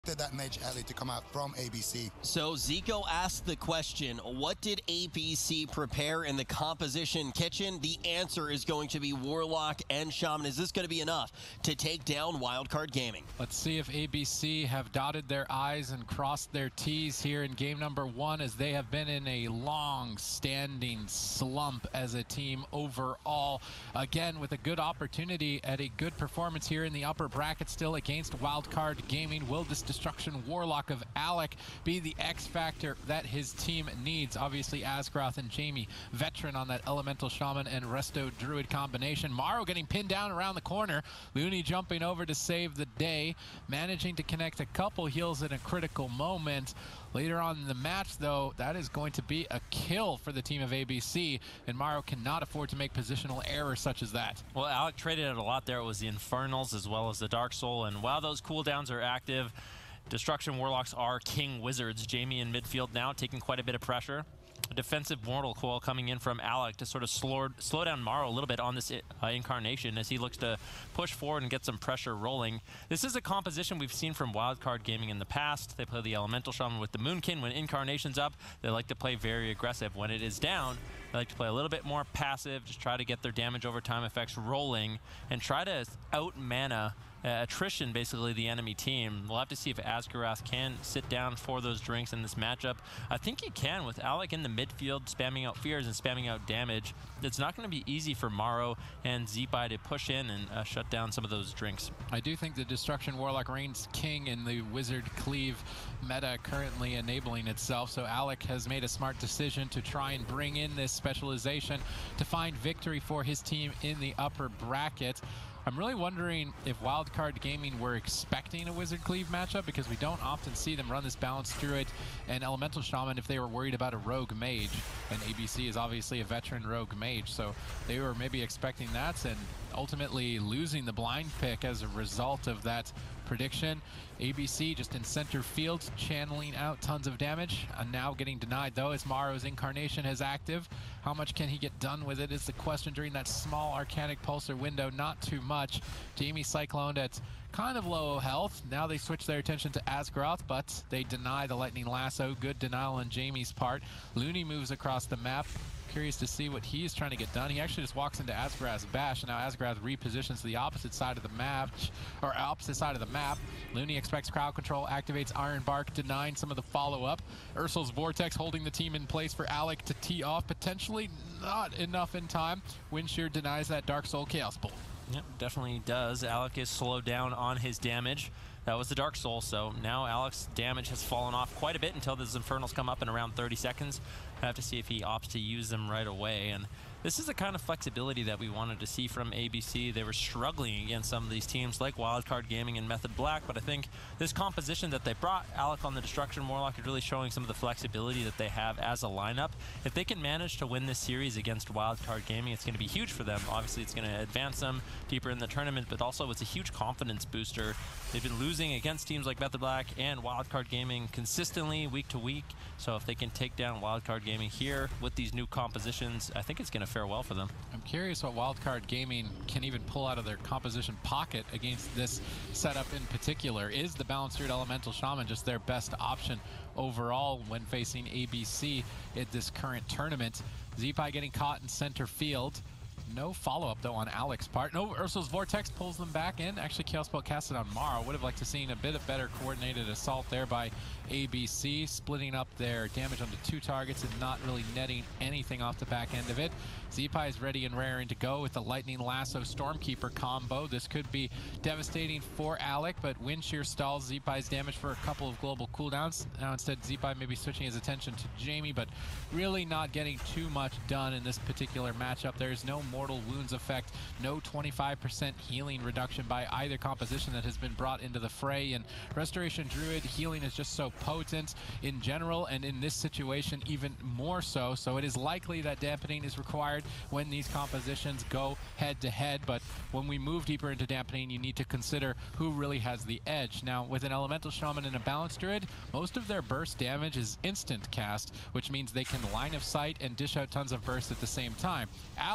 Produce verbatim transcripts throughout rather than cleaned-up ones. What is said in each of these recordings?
that mage alley to come out from A B C. So Zico asked the question, what did A B C prepare in the composition kitchen? The answer is going to be Warlock and Shaman. Is this going to be enough to take down Wildcard Gaming? Let's see if A B C have dotted their I's and crossed their T's here in game number one, as they have been in a long-standing slump as a team overall. Again, with a good opportunity at a good performance here in the upper bracket still against Wildcard Gaming. Will this Destruction Warlock of Alec be the X factor that his team needs? Obviously Azeroth and Jamie, veteran on that Elemental Shaman and Resto Druid combination. Maro getting pinned down around the corner. Looney jumping over to save the day, managing to connect a couple heals at a critical moment. Later on in the match, though, that is going to be a kill for the team of A B C, and Maro cannot afford to make positional errors such as that. Well, Alec traded it a lot there. It was the Infernals as well as the Dark Soul, and while those cooldowns are active, Destruction Warlocks are King Wizards. Jamie in midfield now taking quite a bit of pressure. A defensive Mortal Coil coming in from Alec to sort of slow, slow down Maro a little bit on this uh, incarnation as he looks to push forward and get some pressure rolling. This is a composition we've seen from Wildcard Gaming in the past. They play the Elemental Shaman with the Moonkin. When incarnation's up, they like to play very aggressive. When it is down, they like to play a little bit more passive, just try to get their damage over time effects rolling and try to out-mana Uh, attrition, basically, the enemy team. We'll have to see if Azeroth can sit down for those drinks in this matchup. I think he can with Alec in the midfield, spamming out fears and spamming out damage. It's not going to be easy for Maro and Zeepai to push in and uh, shut down some of those drinks. I do think the Destruction Warlock reigns king in the Wizard Cleave meta currently enabling itself, so Alec has made a smart decision to try and bring in this specialization to find victory for his team in the upper bracket. I'm really wondering if Wildcard Gaming were expecting a Wizard Cleave matchup, because we don't often see them run this Balanced Druid and Elemental Shaman if they were worried about a Rogue Mage. And A B C is obviously a veteran Rogue Mage, so they were maybe expecting that and ultimately losing the blind pick as a result of that prediction. A B C just in center field, channeling out tons of damage, and now getting denied though as Maro's incarnation is active. How much can he get done with it is the question during that small Arcanic Pulsar window. Not too much. Jamie cycloned at kind of low health. Now they switch their attention to Azeroth, but they deny the Lightning Lasso. Good denial on Jamie's part. Looney moves across the map. Curious to see what he's trying to get done. He actually just walks into Azeroth's bash, and now Azeroth repositions to the opposite side of the map, or opposite side of the map. Looney expects crowd control, activates Iron Bark, denying some of the follow-up. Ursul's Vortex holding the team in place for Alec to tee off, potentially not enough in time. Windshear denies that Dark Soul Chaos Bolt. Yep, definitely does. Alec is slowed down on his damage. That was the Dark Soul, so now Alec's damage has fallen off quite a bit until those Infernals come up in around thirty seconds. I have to see if he opts to use them right away. And this is the kind of flexibility that we wanted to see from A B C. They were struggling against some of these teams like Wildcard Gaming and Method Black, but I think this composition that they brought, Alec on the Destruction Warlock, is really showing some of the flexibility that they have as a lineup. If they can manage to win this series against Wildcard Gaming, it's going to be huge for them. Obviously, it's going to advance them deeper in the tournament, but also it's a huge confidence booster. They've been losing against teams like Method Black and Wildcard Gaming consistently week to week, so if they can take down Wildcard Gaming here with these new compositions, I think it's going to fare well for them. I'm curious what Wildcard Gaming can even pull out of their composition pocket against this setup in particular. Is the Balanced Druid Elemental Shaman just their best option overall when facing A B C at this current tournament? Zeepai getting caught in center field. No follow-up, though, on Alec's part. No, Ursul's Vortex pulls them back in. Actually, Chaos Bolt casted on Maro. Would have liked to seen a bit of better coordinated assault there by A B C, splitting up their damage onto two targets and not really netting anything off the back end of it. Zeepai is ready and raring to go with the Lightning Lasso Stormkeeper combo. This could be devastating for Alec, but Windshear stalls Zeepai's damage for a couple of global cooldowns. Now instead, Zeepai may be switching his attention to Jamie, but really not getting too much done in this particular matchup. There's no Mortal Wounds effect, no twenty-five percent healing reduction by either composition that has been brought into the fray, and Restoration Druid healing is just so potent in general, and in this situation even more so, so it is likely that dampening is required when these compositions go head to head. But when we move deeper into dampening, you need to consider who really has the edge. Now with an Elemental Shaman and a Balanced Druid, most of their burst damage is instant cast, which means they can line of sight and dish out tons of bursts at the same time. Alec does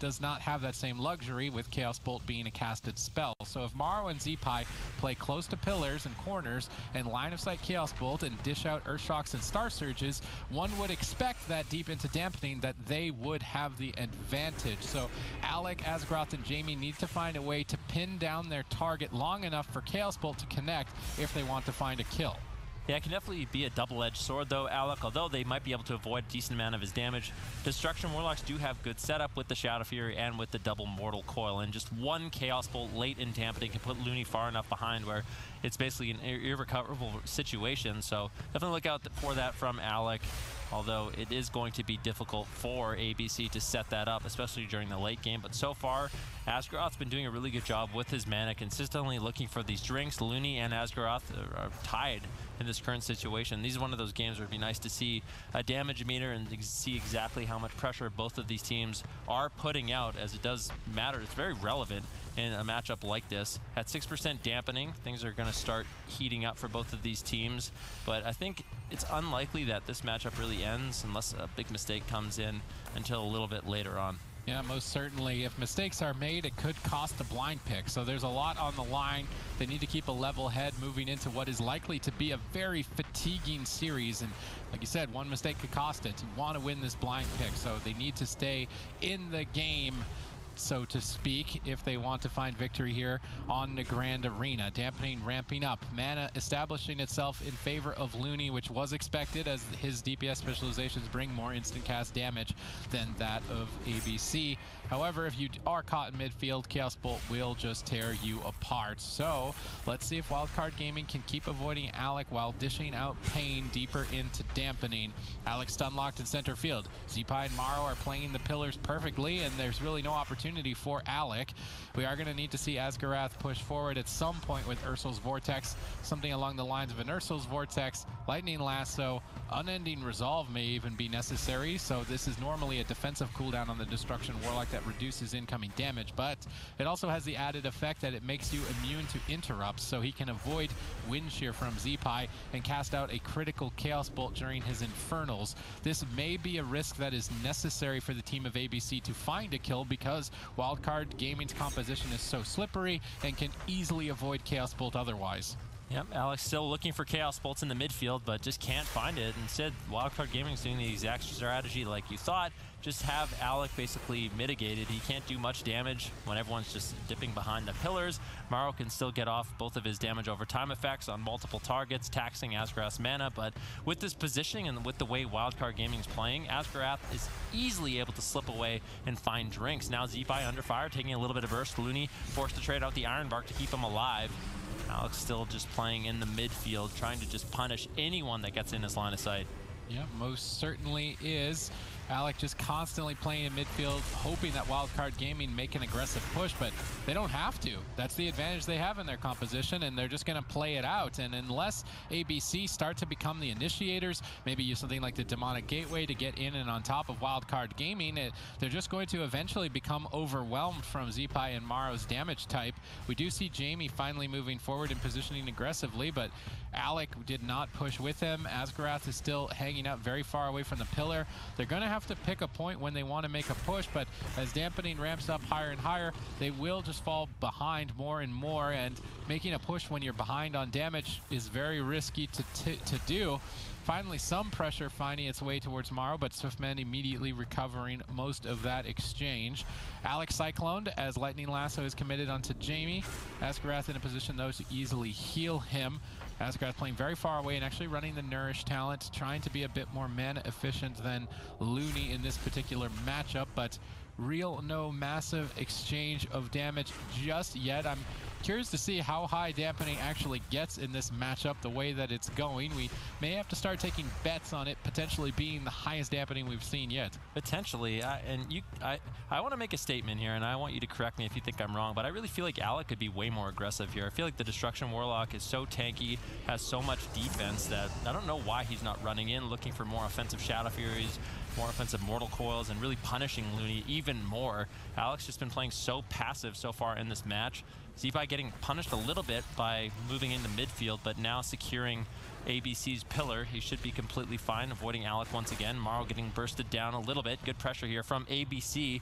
does not have that same luxury with Chaos Bolt being a casted spell. So if Maro and Z-Pi play close to pillars and corners and line of sight Chaos Bolt and dish out Earthshocks and Star Surges, one would expect that deep into dampening that they would have the advantage. So Alec, Azeroth, and Jamie need to find a way to pin down their target long enough for Chaos Bolt to connect if they want to find a kill. Yeah, it can definitely be a double-edged sword, though, Alec. Although they might be able to avoid a decent amount of his damage, Destruction Warlocks do have good setup with the Shadow Fury and with the double Mortal Coil. And just one Chaos Bolt late in dampening can put Looney far enough behind where it's basically an ir irrecoverable situation. So definitely look out for that from Alec. Although it is going to be difficult for A B C to set that up, especially during the late game. But so far, Azeroth's been doing a really good job with his mana, consistently looking for these drinks. Looney and Azeroth are, are tied in this current situation. These are one of those games where it'd be nice to see a damage meter and see exactly how much pressure both of these teams are putting out, as it does matter. It's very relevant in a matchup like this. At six percent dampening, things are going to start heating up for both of these teams. But I think it's unlikely that this matchup really ends unless a big mistake comes in until a little bit later on. Yeah, most certainly. If mistakes are made, it could cost a blind pick. So there's a lot on the line. They need to keep a level head moving into what is likely to be a very fatiguing series. And like you said, one mistake could cost it. You want to win this blind pick, so they need to stay in the game, so to speak, if they want to find victory here on the Grand Arena. Dampening ramping up, mana establishing itself in favor of Looney, which was expected as his D P S specializations bring more instant cast damage than that of A B C. However, if you are caught in midfield, Chaos Bolt will just tear you apart. So let's see if Wildcard Gaming can keep avoiding Alec while dishing out pain deeper into dampening. Alec stun locked in center field. Z-Pi and Maro are playing the pillars perfectly, and there's really no opportunity for Alec. We are going to need to see Asgarath push forward at some point with Ursul's Vortex, something along the lines of an Ursul's Vortex, Lightning Lasso, Unending Resolve may even be necessary. So this is normally a defensive cooldown on the Destruction Warlock that reduces incoming damage, but it also has the added effect that it makes you immune to interrupts, so he can avoid Wind Shear from Z-Pi and cast out a critical Chaos Bolt during his Infernals. This may be a risk that is necessary for the team of A B C to find a kill, because Wildcard Gaming's composition is so slippery and can easily avoid Chaos Bolt otherwise. Yep, Alex still looking for Chaos Bolts in the midfield, but just can't find it. Instead, Wildcard Gaming is doing the exact strategy like you thought. Just have Alec basically mitigated. He can't do much damage when everyone's just dipping behind the pillars. Maro can still get off both of his damage over time effects on multiple targets, taxing Asgarath's mana. But with this positioning and with the way Wildcard Gaming is playing, Asgarath is easily able to slip away and find drinks. Now Z-Pi under fire, taking a little bit of burst. Looney forced to trade out the Iron Bark to keep him alive. Alex still just playing in the midfield, trying to just punish anyone that gets in his line of sight. Yeah, most certainly is. Alec just constantly playing in midfield, hoping that Wildcard Gaming make an aggressive push, but they don't have to. That's the advantage they have in their composition, and they're just going to play it out. And unless A B C start to become the initiators, maybe use something like the Demonic Gateway to get in and on top of Wildcard Gaming, it, they're just going to eventually become overwhelmed from Z-Pi and Maro's damage type. We do see Jamie finally moving forward and positioning aggressively, but Alec did not push with him. Asgarath is still hanging out very far away from the pillar. They're going to have to pick a point when they want to make a push, but as dampening ramps up higher and higher, they will just fall behind more and more, and making a push when you're behind on damage is very risky to, to do. Finally, some pressure finding its way towards Maro, but Swiftman immediately recovering most of that exchange. Alex cycloned as Lightning Lasso is committed onto Jamie. Asgarath in a position, though, to easily heal him. Asgarath playing very far away and actually running the Nourish talent, trying to be a bit more mana efficient than Looney in this particular matchup, but real no massive exchange of damage just yet. I'm curious to see how high dampening actually gets in this matchup the way that it's going. We may have to start taking bets on it potentially being the highest dampening we've seen yet. Potentially, I, and you, I, I want to make a statement here, and I want you to correct me if you think I'm wrong, but I really feel like Alec could be way more aggressive here. I feel like the Destruction Warlock is so tanky, has so much defense that I don't know why he's not running in, looking for more offensive Shadow Furies, more offensive Mortal Coils, and really punishing Looney even more. Alex just been playing so passive so far in this match. Z-Pi getting punished a little bit by moving into midfield, but now securing A B C's pillar. He should be completely fine, avoiding Alec once again. Maro getting bursted down a little bit. Good pressure here from A B C.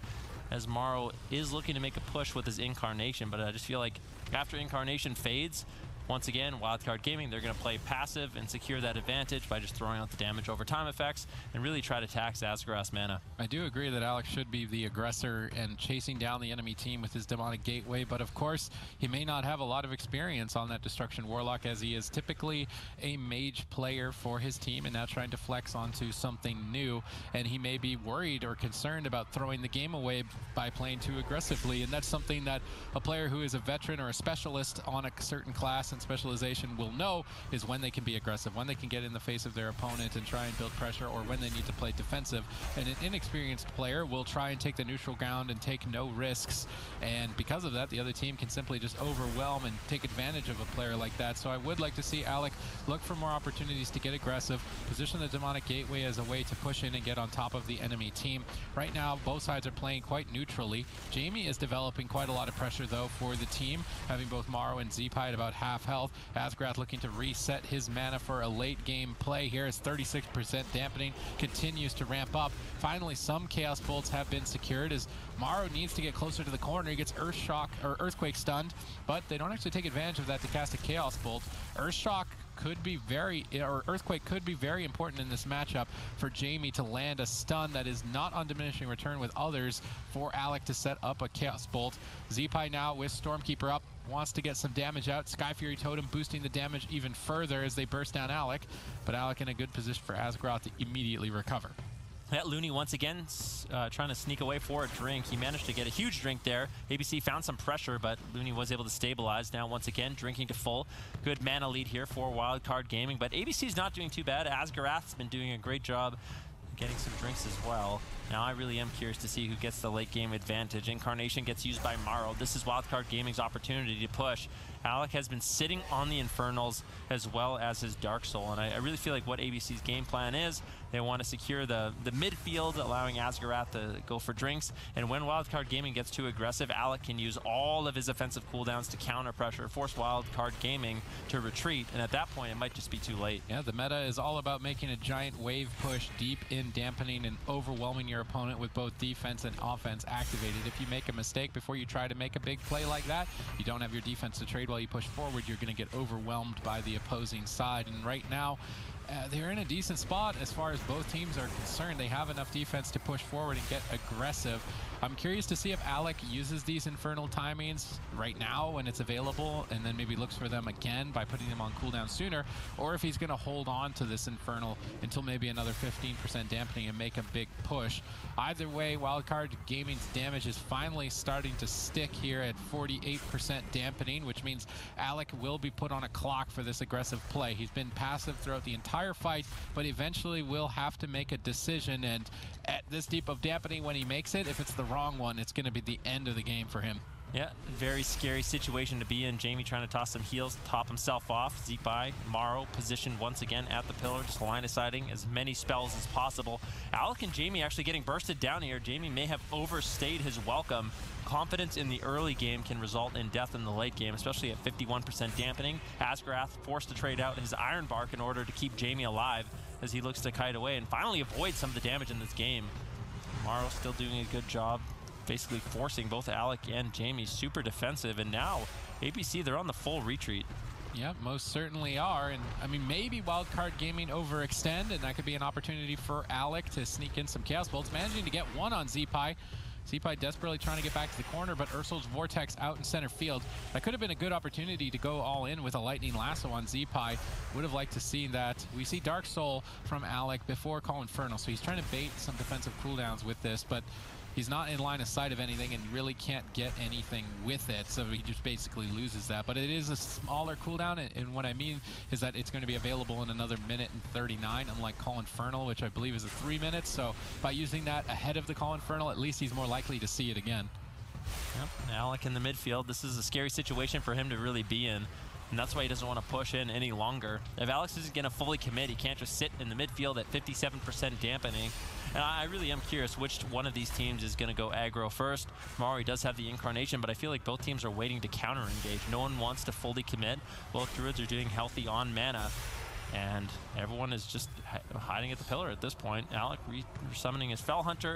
as Morrow is looking to make a push with his Incarnation, but I just feel like after Incarnation fades, once again, Wildcard Gaming, they're going to play passive and secure that advantage by just throwing out the damage over time effects and really try to tax Azeroth's mana. I do agree that Alex should be the aggressor and chasing down the enemy team with his Demonic Gateway, but of course, he may not have a lot of experience on that Destruction Warlock, as he is typically a mage player for his team and now trying to flex onto something new, and he may be worried or concerned about throwing the game away by playing too aggressively, and that's something that a player who is a veteran or a specialist on a certain class specialization will know is when they can be aggressive, when they can get in the face of their opponent and try and build pressure, or when they need to play defensive. And an inexperienced player will try and take the neutral ground and take no risks, and because of that, the other team can simply just overwhelm and take advantage of a player like that. So I would like to see Alec look for more opportunities to get aggressive, position the Demonic Gateway as a way to push in and get on top of the enemy team. Right now, both sides are playing quite neutrally. Jamie is developing quite a lot of pressure, though, for the team, having both Morrow and Zeepai at about half health. Azeroth looking to reset his mana for a late game play here as thirty-six percent dampening continues to ramp up. Finally, some Chaos Bolts have been secured as Morrow needs to get closer to the corner. He gets Earth Shock or Earthquake stunned, but they don't actually take advantage of that to cast a Chaos Bolt. Earth Shock could be very, or Earthquake could be very important in this matchup for Jamie to land a stun that is not on diminishing return with others for Alec to set up a Chaos Bolt. Zeepai now with Stormkeeper up, wants to get some damage out. Sky Fury Totem boosting the damage even further as they burst down Alec, but Alec in a good position for Azeroth to immediately recover. That Looney once again uh, trying to sneak away for a drink. He managed to get a huge drink there. A B C found some pressure, but Looney was able to stabilize. Now once again, drinking to full. Good mana lead here for Wildcard Gaming, but A B C's not doing too bad. Azeroth's been doing a great job getting some drinks as well. Now I really am curious to see who gets the late game advantage. Incarnation gets used by Morrow. This is Wildcard Gaming's opportunity to push. Alec has been sitting on the Infernals as well as his Dark Soul, and I, I really feel like what A B C's game plan is, they want to secure the, the midfield, allowing Azeroth to go for drinks, and when Wildcard Gaming gets too aggressive, Alec can use all of his offensive cooldowns to counter pressure, force Wildcard Gaming to retreat, and at that point, it might just be too late. Yeah, the meta is all about making a giant wave push deep in, dampening and overwhelming your opponent with both defense and offense activated. If you make a mistake before you try to make a big play like that, you don't have your defense to trade while you push forward, you're going to get overwhelmed by the opposing side. And right now, Uh, they're in a decent spot as far as both teams are concerned. They have enough defense to push forward and get aggressive. I'm curious to see if Alec uses these Infernal timings right now when it's available, and then maybe looks for them again by putting them on cooldown sooner, or if he's going to hold on to this Infernal until maybe another fifteen percent dampening and make a big push. Either way, Wildcard Gaming's damage is finally starting to stick here at forty-eight percent dampening, which means Alec will be put on a clock for this aggressive play. He's been passive throughout the entire fight, but eventually will have to make a decision, and at this deep of dampening when he makes it, if it's the wrong one, it's going to be the end of the game for him. Yeah, very scary situation to be in. Jamie trying to toss some heals, top himself off. Zeepai, Morrow positioned once again at the pillar, just line deciding as many spells as possible. Alec and Jamie actually getting bursted down here. Jamie may have overstayed his welcome. Confidence in the early game can result in death in the late game, especially at fifty-one percent dampening. Azeroth forced to trade out his Iron Bark in order to keep Jamie alive as he looks to kite away and finally avoid some of the damage in this game. Morrow still doing a good job, basically forcing both Alec and Jamie super defensive, and now A B C, they're on the full retreat. Yeah, most certainly are, and I mean, maybe Wildcard Gaming overextend, and that could be an opportunity for Alec to sneak in some Chaos Bolts, managing to get one on Zeepai. Zeepai desperately trying to get back to the corner, but Ursul's Vortex out in center field. That could have been a good opportunity to go all in with a Lightning Lasso on Zeepai. Would have liked to see that. We see Dark Soul from Alec before Call Infernal, so he's trying to bait some defensive cooldowns with this, but he's not in line of sight of anything and really can't get anything with it, so he just basically loses that. But it is a smaller cooldown, and, and what I mean is that it's going to be available in another minute and thirty-nine, unlike Call Infernal, which I believe is a three minutes. So by using that ahead of the Call Infernal, at least he's more likely to see it again. Yep, Alec in the midfield. This is a scary situation for him to really be in, and that's why he doesn't want to push in any longer. If Alex isn't going to fully commit, he can't just sit in the midfield at fifty-seven percent dampening. And I really am curious which one of these teams is going to go aggro first. Mari does have the Incarnation, but I feel like both teams are waiting to counter-engage. No one wants to fully commit. Both Druids are doing healthy on mana, and everyone is just hiding at the pillar at this point. Alec re-summoning his Fell Hunter,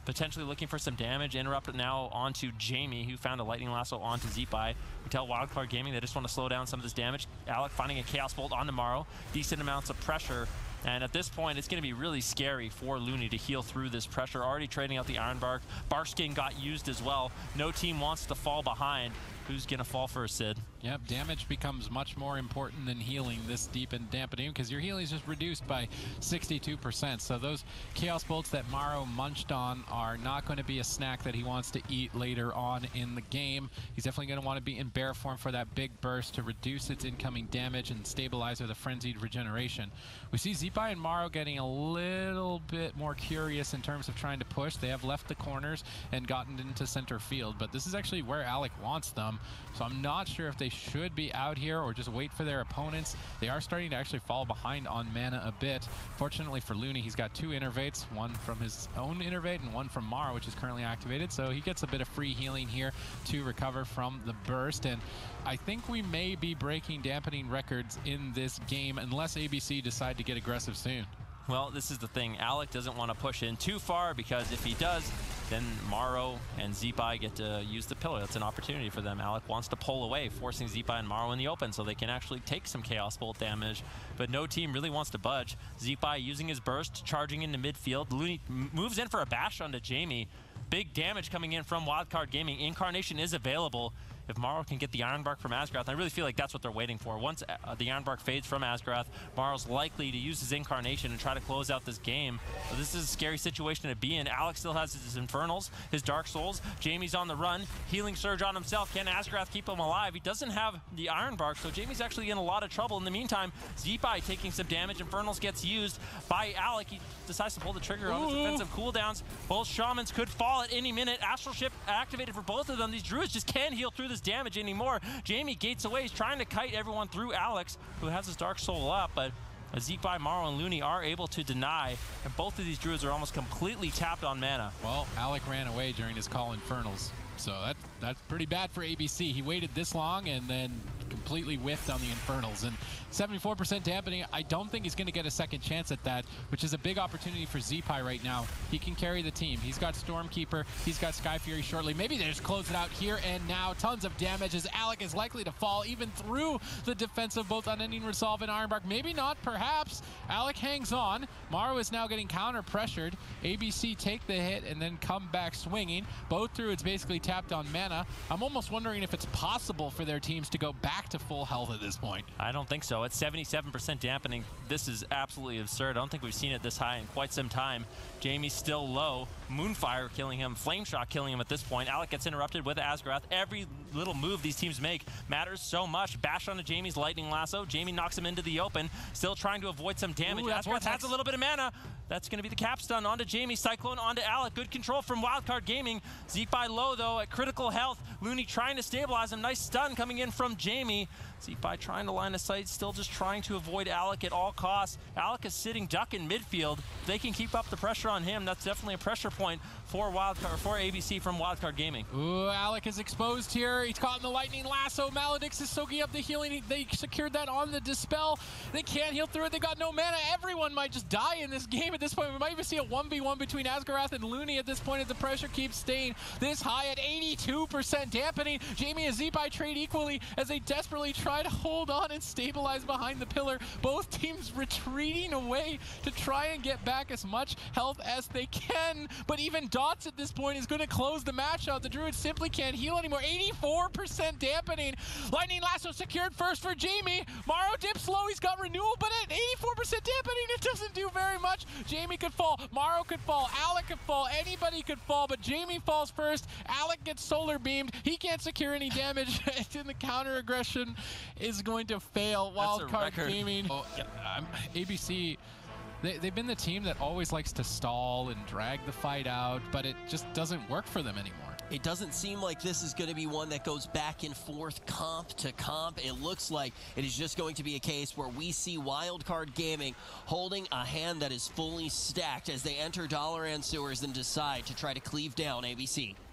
potentially looking for some damage. Interrupt now onto Jamie, who found a lightning lasso onto Zeepai. We tell Wildcard Gaming they just want to slow down some of this damage. Alec finding a Chaos Bolt on Tomorrow. Decent amounts of pressure. And at this point, it's going to be really scary for Looney to heal through this pressure. Already trading out the Iron Bark. Barkskin got used as well. No team wants to fall behind. Who's going to fall first, Sid? Yep, damage becomes much more important than healing this deep in dampening, because your healing is just reduced by sixty-two percent. So those Chaos Bolts that Morrow munched on are not going to be a snack that he wants to eat later on in the game. He's definitely going to want to be in bear form for that big burst to reduce its incoming damage and stabilize with a frenzied regeneration. We see Zeepai and Morrow getting a little bit more curious in terms of trying to push. They have left the corners and gotten into center field, but this is actually where Alec wants them. So I'm not sure if they should be out here or just wait for their opponents. They are starting to actually fall behind on mana a bit. Fortunately for Looney, he's got two innervates, one from his own innervate and one from Morrow, which is currently activated. So he gets a bit of free healing here to recover from the burst. And I think we may be breaking dampening records in this game unless A B C decide to get aggressive soon. Well, this is the thing. Alec doesn't want to push in too far, because if he does, then Morrow and Zeepai get to use the pillar. That's an opportunity for them. Alec wants to pull away, forcing Zeepai and Morrow in the open so they can actually take some Chaos Bolt damage. But no team really wants to budge. Zeepai using his burst, charging into midfield. Looney moves in for a bash onto Jamie. Big damage coming in from Wildcard Gaming. Incarnation is available. If Morrow can get the Iron Bark from Azeroth, I really feel like that's what they're waiting for. Once uh, the Iron Bark fades from Azeroth, Morrow's likely to use his Incarnation and try to close out this game. But this is a scary situation to be in. Alex still has his Infernals, his Dark Souls. Jamie's on the run, healing surge on himself. Can Azeroth keep him alive? He doesn't have the Iron Bark, so Jamie's actually in a lot of trouble. In the meantime, Zeepai taking some damage. Infernals gets used by Alec. He decides to pull the trigger on his defensive cooldowns. Both Shamans could fall at any minute. Astral Ship activated for both of them. These Druids just can't heal through this damage anymore. Jamie gates away. He's trying to kite everyone through Alex, who has his Dark Soul up, but Zeepai, Morrow, and Looney are able to deny, and both of these Druids are almost completely tapped on mana. Well, Alec ran away during his call Infernals, so that, that's pretty bad for A B C. He waited this long and then completely whiffed on the Infernals, and seventy-four percent dampening. I don't think he's going to get a second chance at that, which is a big opportunity for Zeepai right now. He can carry the team. He's got Stormkeeper, he's got Sky Fury shortly. Maybe they just close it out here and now. Tons of damage as Alec is likely to fall even through the defensive both Unending Resolve and Ironbark. Maybe not, perhaps. Alec hangs on. Morrow is now getting counter pressured. A B C take the hit and then come back swinging. Both Druids basically tapped on mana. I'm almost wondering if it's possible for their teams to go back to full health at this point. I don't think so. It's seventy-seven percent dampening. This is absolutely absurd. I don't think we've seen it this high in quite some time. Jamie's still low. Moonfire killing him. Flame Shot killing him at this point. Alec gets interrupted with Azeroth. Every little move these teams make matters so much. Bash onto Jamie's Lightning Lasso. Jamie knocks him into the open. Still trying to avoid some damage. Ooh, Azeroth has a little bit of mana. That's going to be the capstun onto Jamie. Cyclone onto Alec. Good control from Wildcard Gaming. Zeepai low, though, at critical health. Looney trying to stabilize him. Nice stun coming in from Jamie. Zeepai trying to line of sight, still just trying to avoid Alec at all costs. Alec is sitting duck in midfield. If they can keep up the pressure on him, that's definitely a pressure point for Wildcard, for A B C from Wildcard Gaming. Ooh, Alec is exposed here. He's caught in the Lightning Lasso. Maledix is soaking up the healing. They secured that on the Dispel. They can't heal through it. They got no mana. Everyone might just die in this game at this point. We might even see a one v one between Asgarath and Looney at this point as the pressure keeps staying this high at eighty-two percent dampening. Jamie and Zeepai trade equally as they desperately try to hold on and stabilize behind the pillar. Both teams retreating away to try and get back as much health as they can. But even Dots at this point is going to close the match out. The Druids simply can't heal anymore. eighty-four percent dampening. Lightning Lasso secured first for Jamie. Morrow dips low. He's got renewal, but at eighty-four percent dampening, it doesn't do very much. Jamie could fall. Morrow could fall. Alec could fall. Anybody could fall, but Jamie falls first. Alec gets solar beamed. He can't secure any damage. And the counter aggression is going to fail. Wildcard Gaming. Oh, yeah, um, A B C, they, they've been the team that always likes to stall and drag the fight out, but it just doesn't work for them anymore. It doesn't seem like this is going to be one that goes back and forth comp to comp. It looks like it is just going to be a case where we see Wildcard Gaming holding a hand that is fully stacked as they enter Dalaran Sewers and decide to try to cleave down A B C.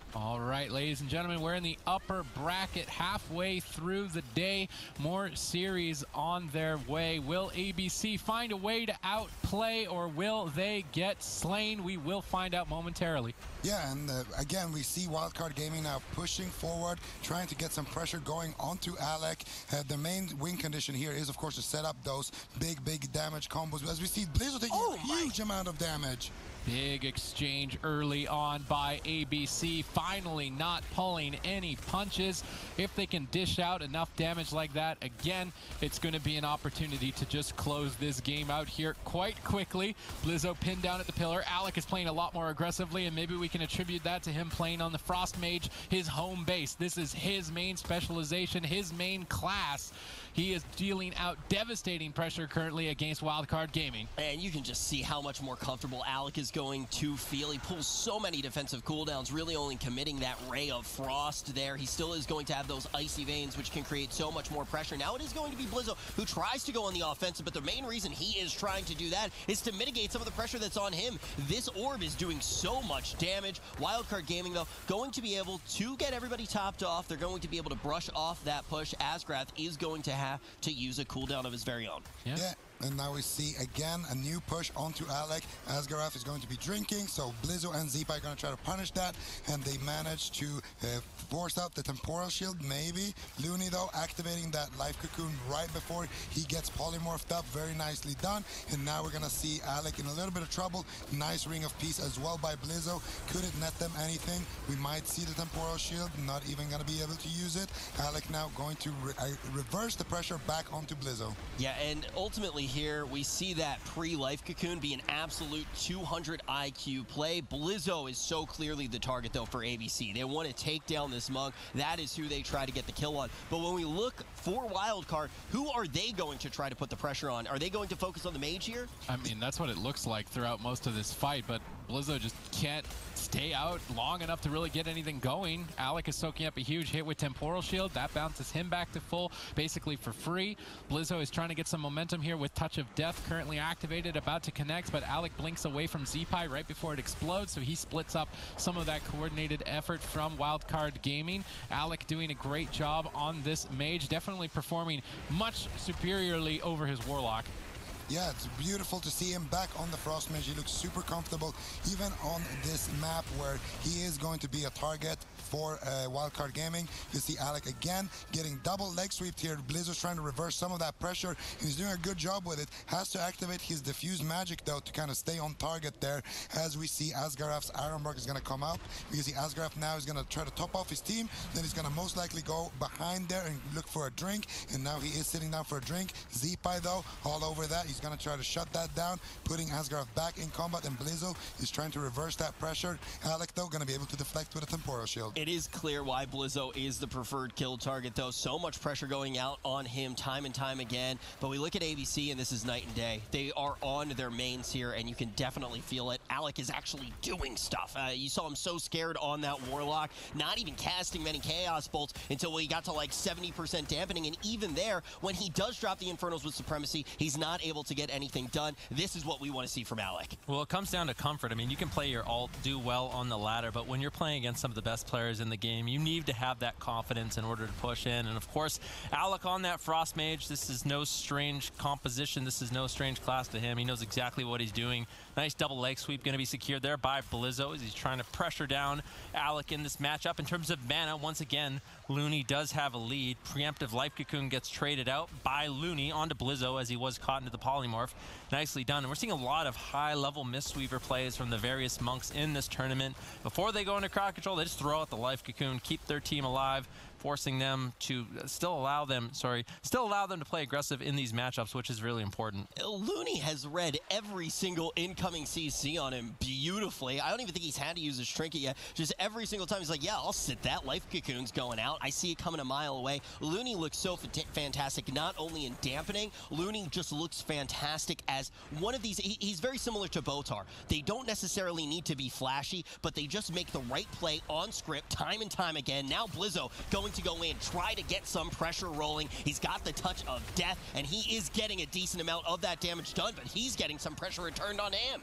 All right, ladies and gentlemen, we're in the upper bracket, halfway through the day. More series on their way. Will A B C find a way to outplay, or will they get slain? We will find out momentarily. Yeah, and uh, again, we see Wildcard Gaming now pushing forward, trying to get some pressure going onto Alec. Uh, the main win condition here is, of course, to set up those big, big damage combos. As we see, Blizzard taking oh a huge amount of damage. Big exchange early on by A B C, finally not pulling any punches. If they can dish out enough damage like that, again, it's going to be an opportunity to just close this game out here quite quickly. Blizzo pinned down at the pillar. Alec is playing a lot more aggressively, and maybe we can attribute that to him playing on the Frost Mage, his home base. This is his main specialization, his main class. He is dealing out devastating pressure currently against Wildcard Gaming. And you can just see how much more comfortable Alec is going to feel. He pulls so many defensive cooldowns, really only committing that ray of frost there. He still is going to have those icy veins, which can create so much more pressure. Now it is going to be Blizzo who tries to go on the offensive, but the main reason he is trying to do that is to mitigate some of the pressure that's on him. This orb is doing so much damage. Wildcard Gaming, though, going to be able to get everybody topped off. They're going to be able to brush off that push. Azeroth is going to have to use a cooldown of his very own. Yeah. yeah. And now we see again a new push onto Alec. Azeroth is going to be drinking, so Blizzo and Zeepa are going to try to punish that, and they manage to uh, force out the temporal shield, maybe. Looney, though, activating that life cocoon right before he gets polymorphed up. Very nicely done. And now we're going to see Alec in a little bit of trouble. Nice ring of peace as well by Blizzo. Couldn't net them anything. We might see the temporal shield, not even going to be able to use it. Alec now going to re uh, reverse the pressure back onto Blizzo. Yeah, and ultimately here we see that pre-life cocoon be an absolute two hundred I Q play. Blizzo is so clearly the target, though, for A B C. They want to take down this monk. That is who they try to get the kill on. But when we look for Wildcard, who are they going to try to put the pressure on? Are they going to focus on the mage here? I mean, that's what it looks like throughout most of this fight, but Blizzo just can't stay out long enough to really get anything going. Alec is soaking up a huge hit with Temporal Shield. That bounces him back to full, basically for free. Blizzo is trying to get some momentum here with Touch of Death currently activated, about to connect, but Alec blinks away from Zeepai right before it explodes, so he splits up some of that coordinated effort from Wildcard Gaming. Alec doing a great job on this mage, definitely performing much superiorly over his Warlock. Yeah, it's beautiful to see him back on the Frost Mage. He looks super comfortable, even on this map where he is going to be a target for uh, Wildcard Gaming. You see Alec again getting double leg sweeped here. Blizzard's trying to reverse some of that pressure, and he's doing a good job with it. Has to activate his diffuse magic, though, to kind of stay on target there. As we see Asgaraf's Ironbark is going to come out. We see Asgaraf now is going to try to top off his team. Then he's going to most likely go behind there and look for a drink, and now he is sitting down for a drink. Zeepai, though, all over that. He's going to try to shut that down, putting Asgaraf back in combat, and Blizzo is trying to reverse that pressure. Alec, though, going to be able to deflect with a Temporal Shield. It is clear why Blizzo is the preferred kill target, though. So much pressure going out on him time and time again. But we look at A B C, and this is night and day. They are on their mains here, and you can definitely feel it. Alec is actually doing stuff. Uh, you saw him so scared on that Warlock, not even casting many Chaos Bolts until he got to like seventy percent dampening. And even there, when he does drop the Infernals with Supremacy, he's not able to get anything done. This is what we want to see from Alec. Well, it comes down to comfort. I mean, you can play your ult, do well on the ladder, but when you're playing against some of the best players in the game, you need to have that confidence in order to push in. And of course, Alec on that Frost Mage, this is no strange composition. This is no strange class to him. He knows exactly what he's doing. Nice double leg sweep going to be secured there by Blizzo as he's trying to pressure down Alec in this matchup. In terms of mana, once again, Looney does have a lead. Preemptive Life Cocoon gets traded out by Looney onto Blizzo as he was caught into the polymorph. Nicely done. And we're seeing a lot of high-level Mistweaver plays from the various monks in this tournament. Before they go into crowd control, they just throw out the Life Cocoon, keep their team alive, forcing them to still allow them, sorry, still allow them to play aggressive in these matchups, which is really important. Looney has read every single incoming C C on him beautifully. I don't even think he's had to use his trinket yet. Just every single time he's like, yeah, I'll sit that. Life Cocoon's going out. I see it coming a mile away. Looney looks so fantastic, not only in dampening. Looney just looks fantastic as one of these. He, he's very similar to Botar. They don't necessarily need to be flashy, but they just make the right play on script time and time again. Now Blizzo going to go in, try to get some pressure rolling. He's got the Touch of Death, and he is getting a decent amount of that damage done, but he's getting some pressure returned on him.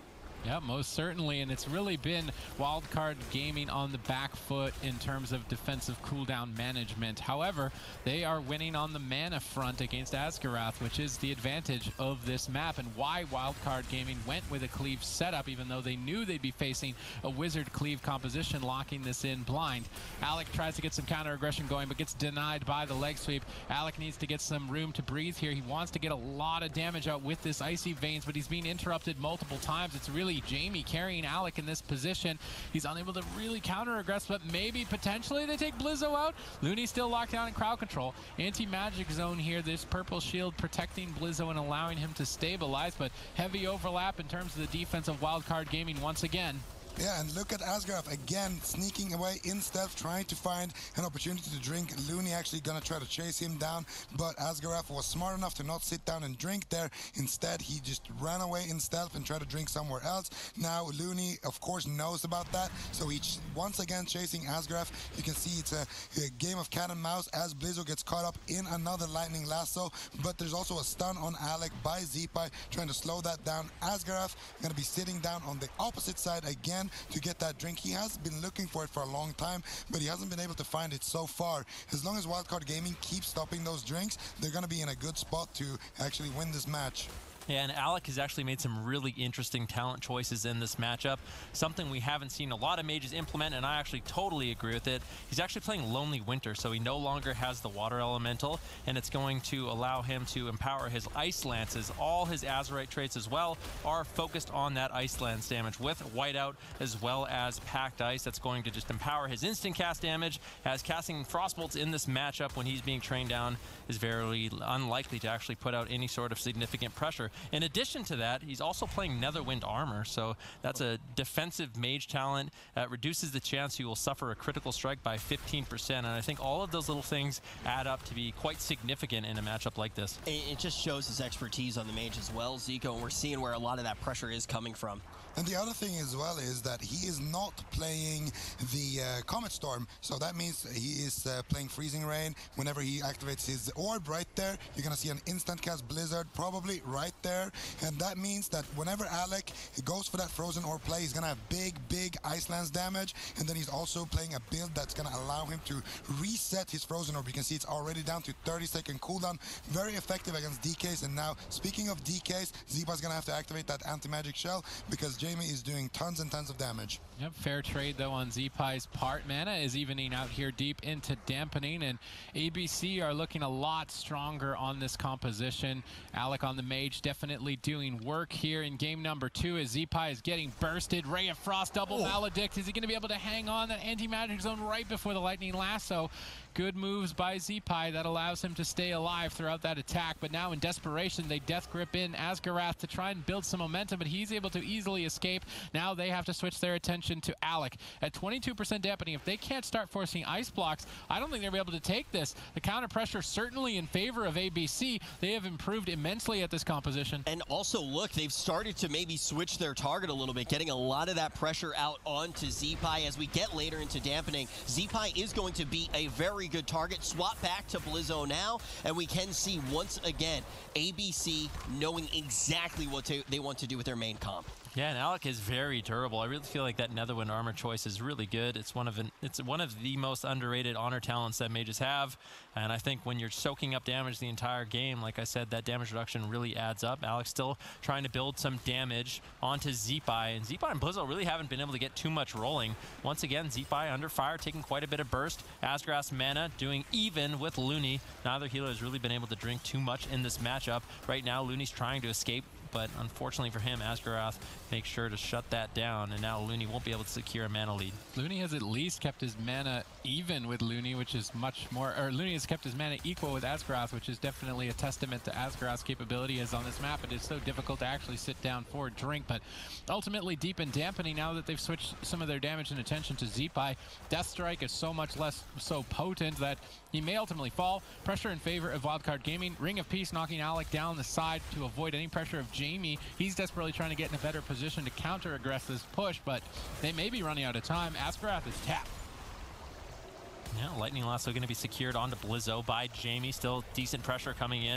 Yeah, most certainly, and it's really been Wildcard Gaming on the back foot in terms of defensive cooldown management. However, they are winning on the mana front against Azeroth, which is the advantage of this map and why Wildcard Gaming went with a cleave setup, even though they knew they'd be facing a wizard cleave composition, locking this in blind. Alec tries to get some counter aggression going, but gets denied by the leg sweep. Alec needs to get some room to breathe here. He wants to get a lot of damage out with this Icy Veins, but he's being interrupted multiple times. It's really Jamie carrying Alec in this position. He's unable to really counter-aggress, but maybe potentially they take Blizzo out. Looney still locked down in crowd control. Anti-magic zone here. This purple shield protecting Blizzo and allowing him to stabilize, but heavy overlap in terms of the defense of Wildcard Gaming once again. Yeah, and look at Azeroth again, sneaking away in stealth, trying to find an opportunity to drink. Looney actually gonna try to chase him down, but Azeroth was smart enough to not sit down and drink there. Instead, he just ran away in stealth and tried to drink somewhere else. Now, Looney, of course, knows about that, so he's once again chasing Azeroth. You can see it's a, a game of cat and mouse as Blizzo gets caught up in another lightning lasso, but there's also a stun on Alec by Zeepai, trying to slow that down. Azeroth gonna be sitting down on the opposite side again to get that drink. He has been looking for it for a long time, but he hasn't been able to find it so far. As long as Wildcard Gaming keeps stopping those drinks, they're going to be in a good spot to actually win this match. Yeah, and Alec has actually made some really interesting talent choices in this matchup. Something we haven't seen a lot of mages implement, and I actually totally agree with it. He's actually playing Lonely Winter, so he no longer has the water elemental, and it's going to allow him to empower his Ice Lances. All his Azerite traits as well are focused on that Ice Lance damage with Whiteout as well as Packed Ice. That's going to just empower his instant cast damage, as casting Frostbolts in this matchup when he's being trained down is very unlikely to actually put out any sort of significant pressure. In addition to that, he's also playing Netherwind Armor, so that's a defensive mage talent that reduces the chance he will suffer a critical strike by fifteen percent, and I think all of those little things add up to be quite significant in a matchup like this. It just shows his expertise on the mage as well, Zico, and we're seeing where a lot of that pressure is coming from. And the other thing as well is that he is not playing the uh, Comet Storm, so that means he is uh, playing Freezing Rain. Whenever he activates his orb right there, you're gonna see an instant cast Blizzard probably right there, and that means that whenever Alec goes for that Frozen Orb play, he's gonna have big, big Ice Lance damage, and then he's also playing a build that's gonna allow him to reset his Frozen Orb. You can see it's already down to thirty second cooldown, very effective against D Ks. And now, speaking of D Ks, Zeepai's gonna have to activate that Anti-Magic Shell because Jamie is doing tons and tons of damage. Yep, fair trade though on Zeepai's part. Mana is evening out here deep into Dampening, and A B C are looking a lot stronger on this composition. Alec on the mage definitely doing work here in game number two as Zeepai is getting bursted. Ray of Frost, double oh. Maledict. Is he going to be able to hang on that anti-magic zone right before the lightning lasso? Good moves by Zeepai that allows him to stay alive throughout that attack, but now in desperation they death grip in Azeroth to try and build some momentum, but he's able to easily escape. Now they have to switch their attention to Alec. At twenty-two percent dampening, if they can't start forcing ice blocks, I don't think they'll be able to take this. The counter pressure certainly in favor of A B C. They have improved immensely at this composition. And also look, they've started to maybe switch their target a little bit, getting a lot of that pressure out onto Zeepai. As we get later into Dampening, Zeepai is going to be a very good target. Swap back to Blizzo now, and we can see once again A B C knowing exactly what to, they want to do with their main comp. Yeah, and Alec is very durable. I really feel like that Netherwind Armor choice is really good. It's one of an, it's one of the most underrated honor talents that mages have, and I think when you're soaking up damage the entire game, like I said, that damage reduction really adds up. Alec's still trying to build some damage onto Zeepai, and Zeepai and Blizzo really haven't been able to get too much rolling. Once again, Zeepai under fire, taking quite a bit of burst. Azeroth's mana doing even with Looney. Neither healer has really been able to drink too much in this matchup. Right now, Looney's trying to escape, but unfortunately for him, Azeroth makes sure to shut that down, and now Looney won't be able to secure a mana lead. Looney has at least kept his mana even with Looney, which is much more, or Looney has kept his mana equal with Azeroth, which is definitely a testament to Azeroth's capability, as on this map it is so difficult to actually sit down for a drink, but ultimately deep in Dampening, now that they've switched some of their damage and attention to Zeepai, Death Strike is so much less so potent that he may ultimately fall. Pressure in favor of Wildcard Gaming. Ring of Peace knocking Alec down the side to avoid any pressure of Jamie. He's desperately trying to get in a better position to counter-aggress this push, but they may be running out of time. Azeroth is tapped. Yeah, Lightning Lasso going to be secured onto Blizzo by Jamie. Still decent pressure coming in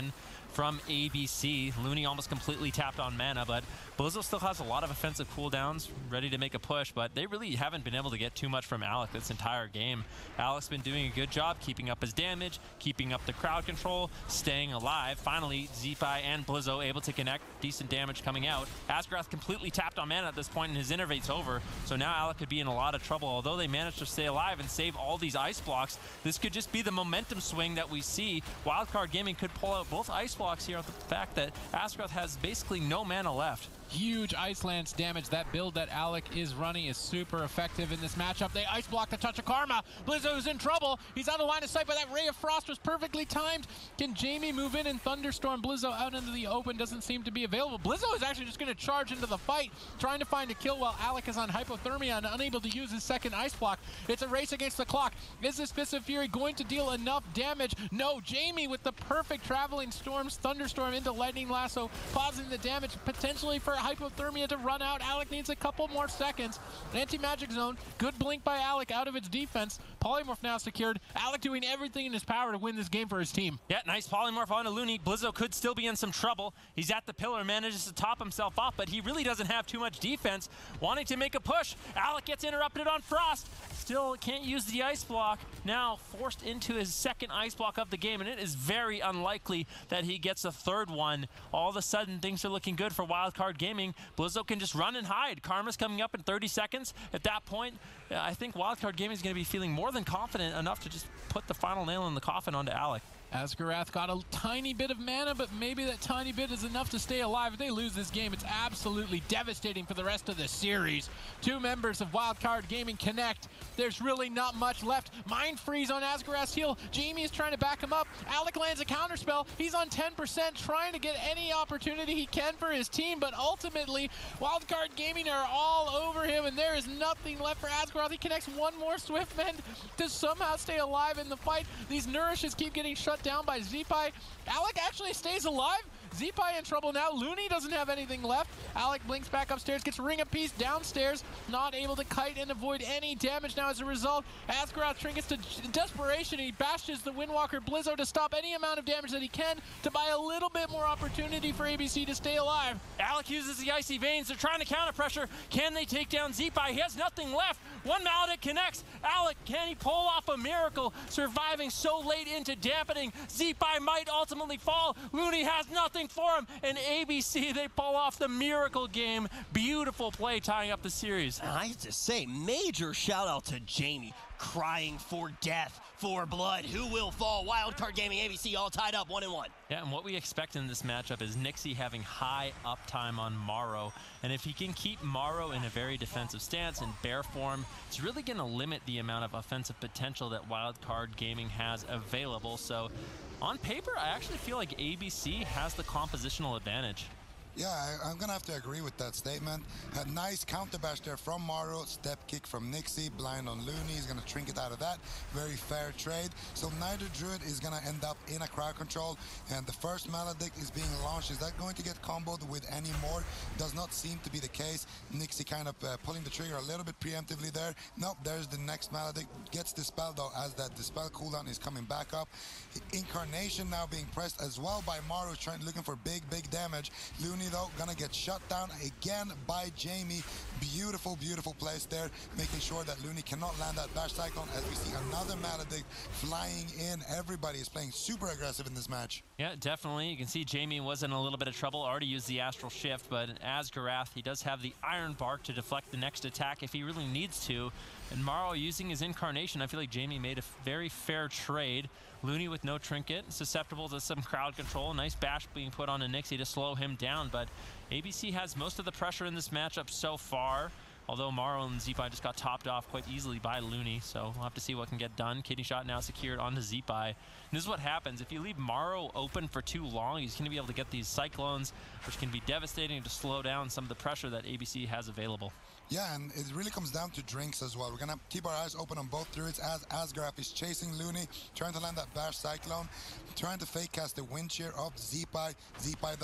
from A B C. Looney almost completely tapped on mana, but Blizzo still has a lot of offensive cooldowns, ready to make a push, but they really haven't been able to get too much from Alec this entire game. Alec's been doing a good job keeping up his damage, keeping up the crowd control, staying alive. Finally, Zeepai and Blizzo able to connect, decent damage coming out. Azeroth completely tapped on mana at this point, and his innervate's over, so now Alec could be in a lot of trouble. Although they managed to stay alive and save all these ice blocks, this could just be the momentum swing that we see. Wildcard Gaming could pull out both ice blocks here on the fact that Azeroth has basically no mana left. Huge Ice Lance damage. That build that Alec is running is super effective in this matchup. They ice block the touch of Karma. Blizzo's in trouble. He's out of line of sight, but that Ray of Frost was perfectly timed. Can Jamie move in and Thunderstorm Blizzo out into the open? Doesn't seem to be available. Blizzo is actually just going to charge into the fight, trying to find a kill while Alec is on hypothermia and unable to use his second ice block. It's a race against the clock. Is this Fist of Fury going to deal enough damage? No. Jamie with the perfect Traveling Storms, Thunderstorm into Lightning Lasso, pausing the damage potentially for hypothermia to run out. Alec needs a couple more seconds. Anti-magic zone. Good blink by Alec out of its defense. Polymorph now secured. Alec doing everything in his power to win this game for his team. Yeah, nice polymorph onto Looney. Blizzo could still be in some trouble. He's at the pillar, manages to top himself off, but he really doesn't have too much defense. Wanting to make a push. Alec gets interrupted on Frost. Still can't use the ice block. Now forced into his second ice block of the game, and it is very unlikely that he gets a third one. All of a sudden, things are looking good for Wildcard Gaming. Blizzo can just run and hide. Karma's coming up in thirty seconds. At that point, I think Wildcard Gaming is going to be feeling more than confident enough to just put the final nail in the coffin onto Alec. Azeroth got a tiny bit of mana, but maybe that tiny bit is enough to stay alive. If they lose this game, it's absolutely devastating for the rest of the series. Two members of Wildcard Gaming connect. There's really not much left. Mind Freeze on Azeroth's heel. Jamie is trying to back him up. Alec lands a counterspell. He's on ten percent, trying to get any opportunity he can for his team, but ultimately, Wildcard Gaming are all over him, and there is nothing left for Azeroth. He connects one more Swiftmend to somehow stay alive in the fight. These Nourishes keep getting shut down by Zeepai. Alec actually stays alive. Zeepai in trouble now. Looney doesn't have anything left. Alec blinks back upstairs, gets Ring of Peace downstairs, not able to kite and avoid any damage now as a result. Azeroth trinkets to desperation. He bashes the Windwalker Blizzo to stop any amount of damage that he can to buy a little bit more opportunity for A B C to stay alive. Alec uses the Icy Veins. They're trying to counter pressure. Can they take down Zeepai? He has nothing left. One Maledict connects. Alec, can he pull off a miracle? Surviving so late into dampening. Zeepai might ultimately fall. Looney has nothing for him, and A B C, they pull off the miracle game. Beautiful play tying up the series. I have to say, major shout out to Jamie, crying for death, for blood. Who will fall? Wildcard Gaming, A B C all tied up one and one. Yeah, and what we expect in this matchup is Nixie having high uptime on Morrow, and if he can keep Morrow in a very defensive stance in bear form, it's really going to limit the amount of offensive potential that Wildcard Gaming has available. So on paper, I actually feel like A B C has the compositional advantage. Yeah, I, I'm going to have to agree with that statement. A nice counter bash there from Morrow, step kick from Nixie, blind on Looney. He's going to trinket out of that. Very fair trade. So neither Druid is going to end up in a crowd control. And the first Maledict is being launched. Is that going to get comboed with any more? Does not seem to be the case. Nixie kind of uh, pulling the trigger a little bit preemptively there. Nope, there's the next Maledict. Gets dispelled though as that dispel cooldown is coming back up. Incarnation now being pressed as well by Morrow, trying looking for big, big damage. Looney though gonna get shut down again by Jamie. Beautiful, beautiful place there, making sure that Looney cannot land that bash cyclone as we see another Maledict flying in. Everybody is playing super aggressive in this match. Yeah, definitely. You can see Jamie was in a little bit of trouble, already used the Astral Shift, but as Garath, he does have the Iron Bark to deflect the next attack if he really needs to. And Morrow using his Incarnation, I feel like Jamie made a very fair trade. Looney with no trinket, susceptible to some crowd control. Nice bash being put on a Nixie to slow him down, but A B C has most of the pressure in this matchup so far. Although Morrow and Zeepai just got topped off quite easily by Looney, so we'll have to see what can get done. Kidney Shot now secured onto Zeepai. And this is what happens. If you leave Morrow open for too long, he's going to be able to get these Cyclones, which can be devastating to slow down some of the pressure that A B C has available. Yeah, and it really comes down to drinks as well. We're going to keep our eyes open on both Druids as Asgarth is chasing Looney, trying to land that Bash Cyclone, trying to fake cast the Wind Shear of Zeepai. Zeepai, though,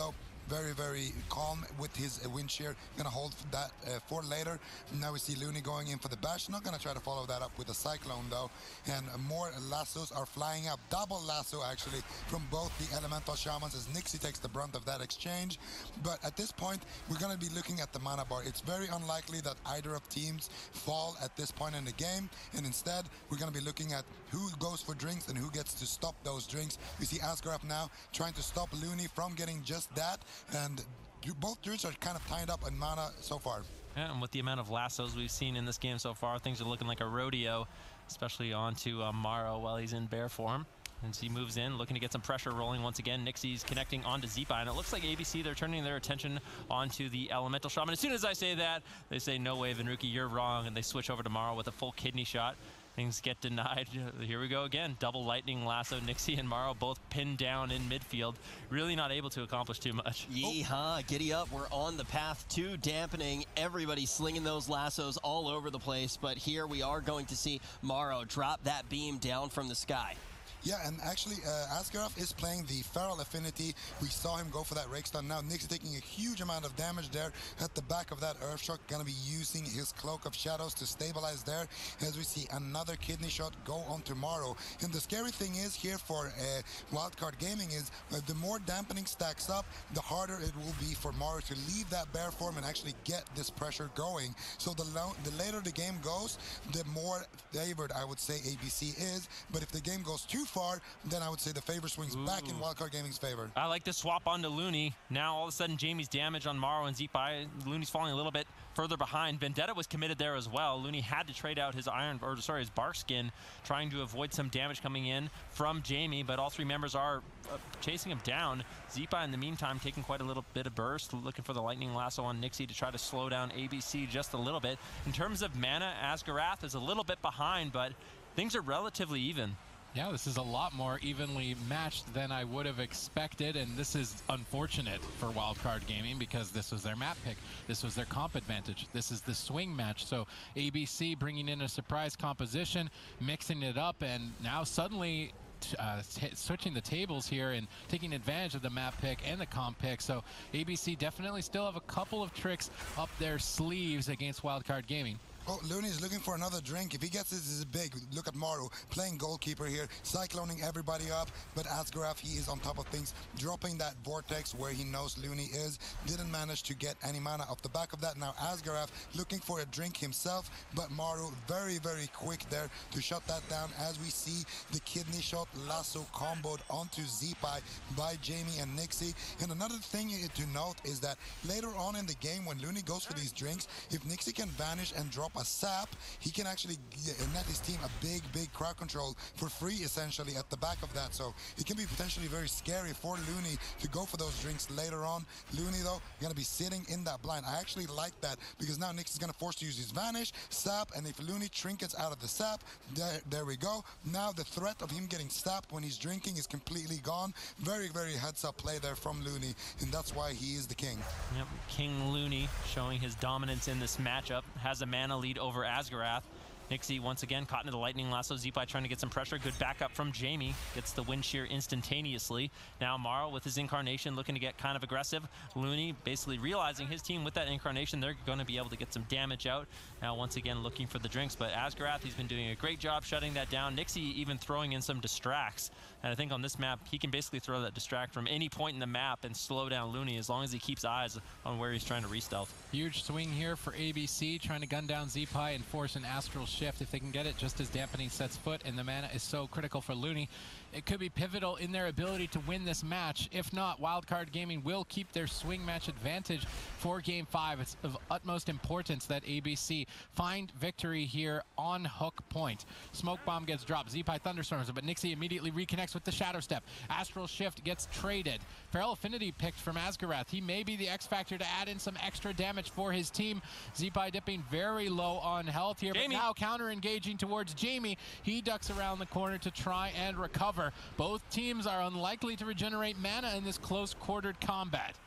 very, very calm with his uh, wind shear. Gonna hold that uh, for later. Now we see Looney going in for the bash. Not gonna try to follow that up with a cyclone though. And uh, more lassos are flying up. Double lasso actually from both the elemental shamans as Nixie takes the brunt of that exchange. But at this point, we're gonna be looking at the mana bar. It's very unlikely that either of teams fall at this point in the game. And instead, we're gonna be looking at who goes for drinks and who gets to stop those drinks. We see Azeroth now trying to stop Looney from getting just that. And both druids are kind of tied up in mana so far. Yeah, and with the amount of lassos we've seen in this game so far, things are looking like a rodeo, especially onto uh, Maro while he's in bear form. And he moves in, looking to get some pressure rolling once again. Nixie's connecting onto Zeepai, and it looks like A B C, they're turning their attention onto the Elemental Shaman. As soon as I say that, they say, no way, Venruki, you're wrong, and they switch over to Maro with a full kidney shot. Things get denied. Here we go again. Double lightning lasso. Nixie and Maro both pinned down in midfield. Really not able to accomplish too much. Yeehaw, giddy up. We're on the path to dampening. Everybody slinging those lassos all over the place. But here we are going to see Maro drop that beam down from the sky. Yeah, and actually, uh, Azeroth is playing the Feral Affinity. We saw him go for that Rake Stun. Now, Nixie taking a huge amount of damage there at the back of that Earthshock. Gonna be using his Cloak of Shadows to stabilize there as we see another Kidney Shot go on tomorrow. And the scary thing is here for uh, Wildcard Gaming is uh, the more dampening stacks up, the harder it will be for Maro to leave that bear form and actually get this pressure going. So the, the later the game goes, the more favored I would say A B C is. But if the game goes too far, far, then I would say the favor swings Ooh. back in Wildcard Gaming's favor. I like the swap onto Looney. Now all of a sudden Jamie's damage on Maro and Zeepai. Looney's falling a little bit further behind. Vendetta was committed there as well. Looney had to trade out his iron, or sorry, his bark skin, trying to avoid some damage coming in from Jamie, but all three members are uh, chasing him down. Zeepai in the meantime taking quite a little bit of burst, looking for the lightning lasso on Nixie to try to slow down A B C just a little bit. In terms of mana, Azeroth is a little bit behind, but things are relatively even. Yeah, this is a lot more evenly matched than I would have expected, and this is unfortunate for Wildcard Gaming because this was their map pick. This was their comp advantage. This is the swing match. So A B C bringing in a surprise composition, mixing it up, and now suddenly Uh, switching the tables here and taking advantage of the map pick and the comp pick. So A B C definitely still have a couple of tricks up their sleeves against Wildcard Gaming. Oh, Looney is looking for another drink. If he gets this, this is big. Look at Maro playing goalkeeper here, cycloning everybody up. But Azeroth, he is on top of things, dropping that vortex where he knows Looney is. Didn't manage to get any mana off the back of that. Now Azeroth looking for a drink himself, but Maro very, very quick there to shut that down as we see the kidney shot lasso comboed onto Zeepai by Jamie and Nixie. And another thing to note is that later on in the game when Looney goes for these drinks, if Nixie can vanish and drop a sap, he can actually net his team a big, big crowd control for free, essentially, at the back of that. So it can be potentially very scary for Looney to go for those drinks later on. Looney, though, going to be sitting in that blind. I actually like that because now Nix is going to force to use his vanish, sap, and if Looney trinkets out of the sap, there, there we go. Now the threat of him getting sapped when he's drinking is completely gone. Very, very heads-up play there from Looney, and that's why he is the king. Yep, King Looney showing his dominance in this matchup. Has a mana lead over Azeroth. Nixie once again caught into the lightning lasso. Zeepai trying to get some pressure. Good backup from Jamie. Gets the wind shear instantaneously. Now Maro with his incarnation looking to get kind of aggressive. Looney basically realizing his team with that incarnation, they're going to be able to get some damage out. Now once again looking for the drinks. But Azeroth, he's been doing a great job shutting that down. Nixie even throwing in some distracts. And I think on this map, he can basically throw that distract from any point in the map and slow down Looney as long as he keeps eyes on where he's trying to re-stealth. Huge swing here for A B C, trying to gun down Zeepai and force an astral shift if they can get it just as dampening sets foot, and the mana is so critical for Looney. It could be pivotal in their ability to win this match. If not, Wildcard Gaming will keep their swing match advantage for game five. It's of utmost importance that A B C find victory here on hook point. Smoke bomb gets dropped. Zeepai thunderstorms, but Nixie immediately reconnects with the Shadow Step. Astral Shift gets traded. Feral Affinity picked from Azeroth. He may be the X factor to add in some extra damage for his team. Zeepai dipping very low on health here, Jamie. but now counter engaging towards Jamie. He ducks around the corner to try and recover. Both teams are unlikely to regenerate mana in this close quartered combat.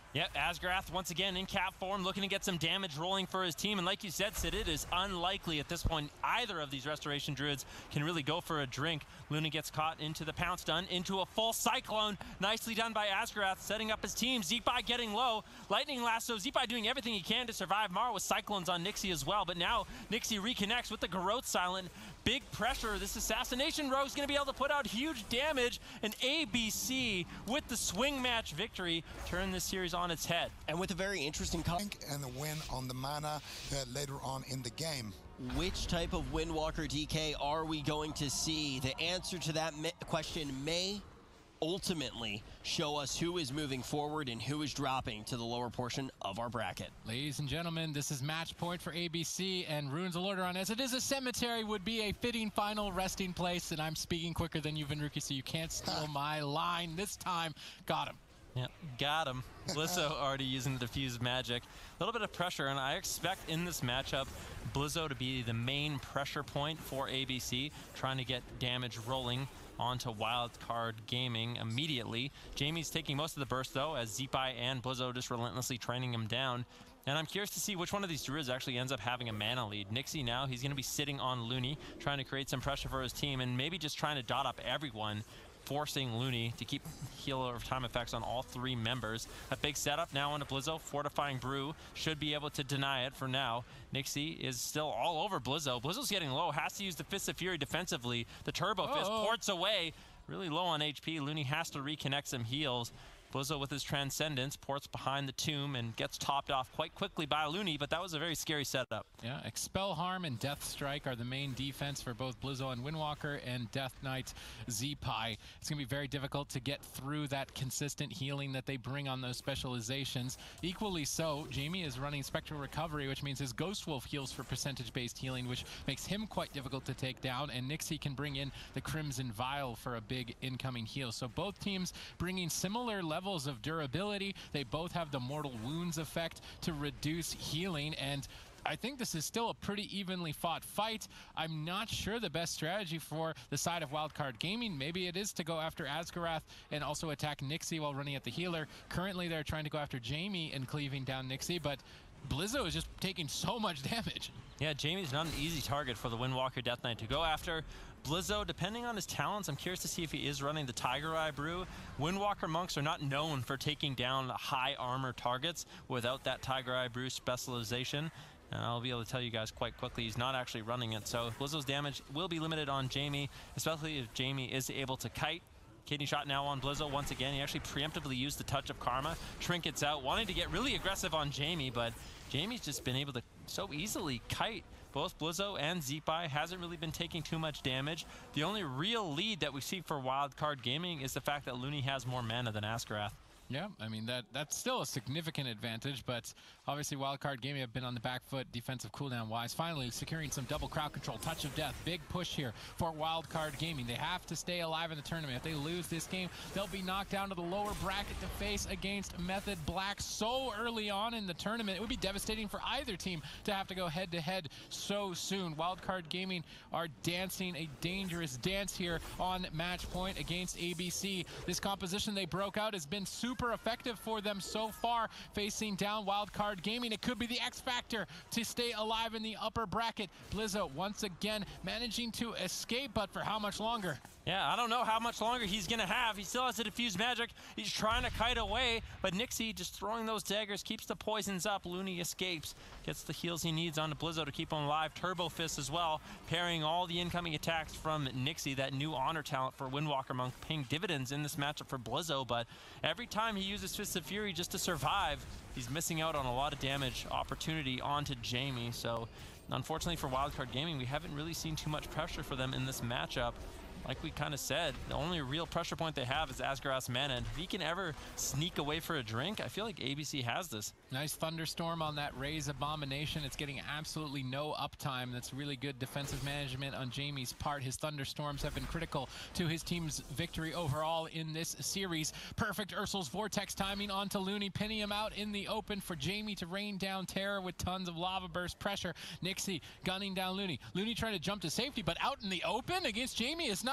Yep, Azeroth once again in cap form, looking to get some damage rolling for his team. And like you said, Sid, it is unlikely at this point either of these Restoration Druids can really go for a drink. Luna gets caught into the pounce stun, into a full Cyclone. Nicely done by Azeroth, setting up his team. Zeepai getting low. Lightning Lasso, Zeepai doing everything he can to survive. Mara with Cyclones on Nixie as well. But now Nixie reconnects with the Garrote Silent. Big pressure. This Assassination Rogue's going to be able to put out huge damage. And A B C, with the swing match victory, turn this series on its head. And with a very interesting and the win on the mana uh, later on in the game. Which type of Windwalker D K are we going to see? The answer to that question may ultimately show us who is moving forward and who is dropping to the lower portion of our bracket. Ladies and gentlemen, this is match point for A B C, and Runes of Lordaeron, as it is a cemetery, would be a fitting final resting place. And I'm speaking quicker than you, Vinruki, so you can't steal my line this time. Got him. Yeah, got him. Blizzo already using the diffused magic. A little bit of pressure, and I expect in this matchup, Blizzo to be the main pressure point for A B C, trying to get damage rolling onto Wildcard Gaming immediately. Jamie's taking most of the burst, though, as Zeepai and Blizzo just relentlessly training him down. And I'm curious to see which one of these Druids actually ends up having a mana lead. Nixie now, he's going to be sitting on Looney, trying to create some pressure for his team, and maybe just trying to dot up everyone, forcing Looney to keep heal over time effects on all three members. A big setup now onto Blizzo. Fortifying Brew should be able to deny it for now. Nixie is still all over Blizzo. Blizzo's getting low, has to use the Fist of Fury defensively. The Turbo Uh-oh. Fist ports away, really low on H P. Looney has to reconnect some heals. Blizzo with his Transcendence ports behind the tomb and gets topped off quite quickly by Looney, but that was a very scary setup. Yeah, Expel Harm and Death Strike are the main defense for both Blizzo and Windwalker, and Death Knight Zeepai. It's going to be very difficult to get through that consistent healing that they bring on those specializations. Equally so, Jamie is running Spectral Recovery, which means his Ghost Wolf heals for percentage-based healing, which makes him quite difficult to take down, and Nixie can bring in the Crimson Vial for a big incoming heal. So both teams bringing similar levels levels of durability. They both have the Mortal Wounds effect to reduce healing, and I think this is still a pretty evenly fought fight. I'm not sure the best strategy for the side of Wildcard Gaming. Maybe it is to go after Azeroth and also attack Nixie while running at the healer. Currently, they're trying to go after Jamie and cleaving down Nixie, but Blizzo is just taking so much damage. Yeah, Jamie's not an easy target for the Windwalker Death Knight to go after. Blizzo, depending on his talents, I'm curious to see if he is running the Tiger Eye Brew. Windwalker monks are not known for taking down high armor targets without that Tiger Eye Brew specialization. And I'll be able to tell you guys quite quickly, he's not actually running it. So Blizzo's damage will be limited on Jamie, especially if Jamie is able to kite. Kidney shot now on Blizzo once again. He actually preemptively used the Touch of Karma. Trinkets out, wanting to get really aggressive on Jamie, but Jamie's just been able to so easily kite both Blizzo and Zeepai. Hasn't really been taking too much damage. The only real lead that we see for Wildcard Gaming is the fact that Looney has more mana than Azeroth. Yeah, I mean, that that's still a significant advantage, but obviously Wildcard Gaming have been on the back foot defensive cooldown-wise. Finally, securing some double crowd control, Touch of Death. Big push here for Wildcard Gaming. They have to stay alive in the tournament. If they lose this game, they'll be knocked down to the lower bracket to face against Method Black so early on in the tournament. It would be devastating for either team to have to go head-to-head so soon. Wildcard Gaming are dancing a dangerous dance here on match point against A B C. This composition they broke out has been super Super effective for them so far, facing down Wildcard Gaming. It could be the X factor to stay alive in the upper bracket. Blizzo once again managing to escape, but for how much longer? Yeah, I don't know how much longer he's going to have. He still has the diffused magic. He's trying to kite away, but Nixie just throwing those daggers, keeps the poisons up. Looney escapes, gets the heals he needs onto Blizzo to keep him alive. Turbo Fist as well, parrying all the incoming attacks from Nixie. That new honor talent for Windwalker Monk paying dividends in this matchup for Blizzo, but every time he uses Fist of Fury just to survive, he's missing out on a lot of damage opportunity onto Jamie. So unfortunately for Wildcard Gaming, we haven't really seen too much pressure for them in this matchup. Like we kind of said, the only real pressure point they have is Azeroth's mana. And if he can ever sneak away for a drink, I feel like A B C has this. Nice Thunderstorm on that Raise Abomination. It's getting absolutely no uptime. That's really good defensive management on Jamie's part. His Thunderstorms have been critical to his team's victory overall in this series. Perfect Ursul's Vortex timing onto Looney, pinning him out in the open for Jamie to rain down terror with tons of lava burst pressure. Nixie gunning down Looney. Looney trying to jump to safety, but out in the open against Jamie is not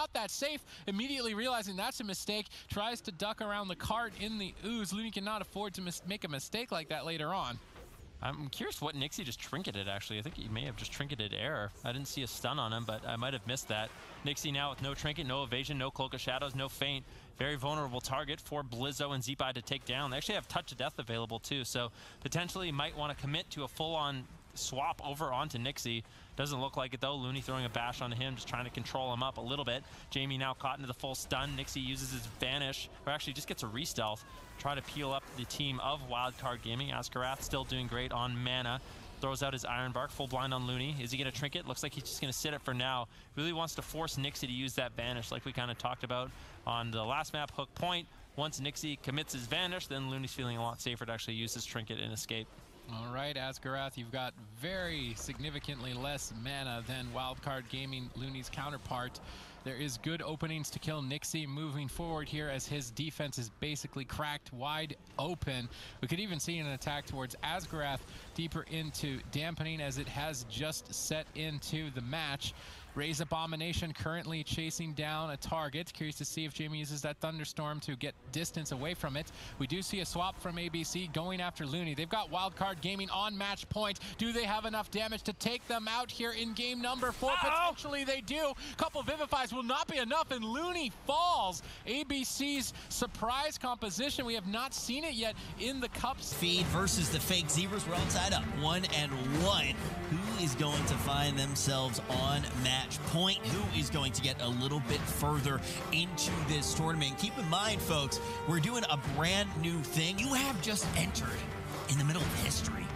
thought that safe, immediately realizing that's a mistake, tries to duck around the cart in the ooze. Looney cannot afford to mis make a mistake like that later on. I'm curious what Nixie just trinketed, actually. I think he may have just trinketed air. I didn't see a stun on him, but I might have missed that. Nixie now with no trinket, no evasion, no cloak of shadows, no feint. Very vulnerable target for Blizzo and Zeepai to take down. They actually have touch of death available too, so potentially might want to commit to a full-on swap over onto Nixie. Doesn't look like it though. Looney throwing a bash onto him, just trying to control him up a little bit. Jamie now caught into the full stun. Nixie uses his vanish, or actually just gets a re-stealth. Try to peel up the team of Wildcard Gaming. Askarath still doing great on mana. Throws out his Iron Bark, full blind on Looney. Is he going to trinket? Looks like he's just going to sit it for now. Really wants to force Nixie to use that vanish like we kind of talked about on the last map, Hook Point. Once Nixie commits his vanish, then Looney's feeling a lot safer to actually use his trinket and escape. All right, Askarath, you've got very significantly less mana than Wildcard Gaming, Looney's counterpart. There is good openings to kill Nixie moving forward here as his defense is basically cracked wide open. We could even see an attack towards Askarath deeper into dampening as it has just set into the match. Raise Abomination currently chasing down a target. Curious to see if Jamie uses that Thunderstorm to get distance away from it. We do see a swap from A B C going after Looney. They've got Wildcard Gaming on match point. Do they have enough damage to take them out here in game number four? Uh-oh. Potentially they do. Couple Vivifies will not be enough, and Looney falls. A B C's surprise composition. We have not seen it yet in the Cups. Feed versus the fake Zebras. We're all tied up one and one. Who is going to find themselves on match point? Who is going to get a little bit further into this tournament? Keep in mind, folks, we're doing a brand new thing. You have just entered in the middle of history.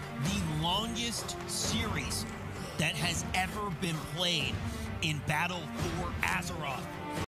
The longest series that has ever been played in Battle for Azeroth.